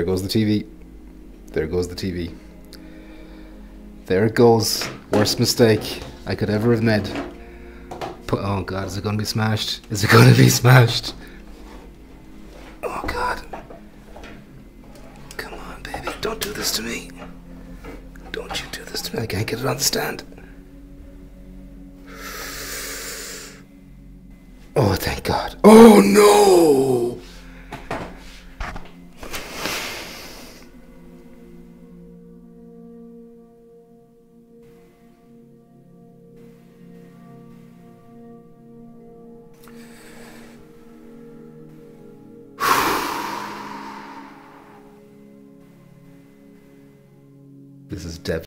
There goes the TV. There goes the TV. There it goes. Worst mistake I could ever have made. Oh god, is it gonna be smashed? Is it gonna be smashed? Oh god. Come on, baby. Don't do this to me. Don't you do this to me. I can't get it on the stand. Oh, thank god. Oh no! This is devastating.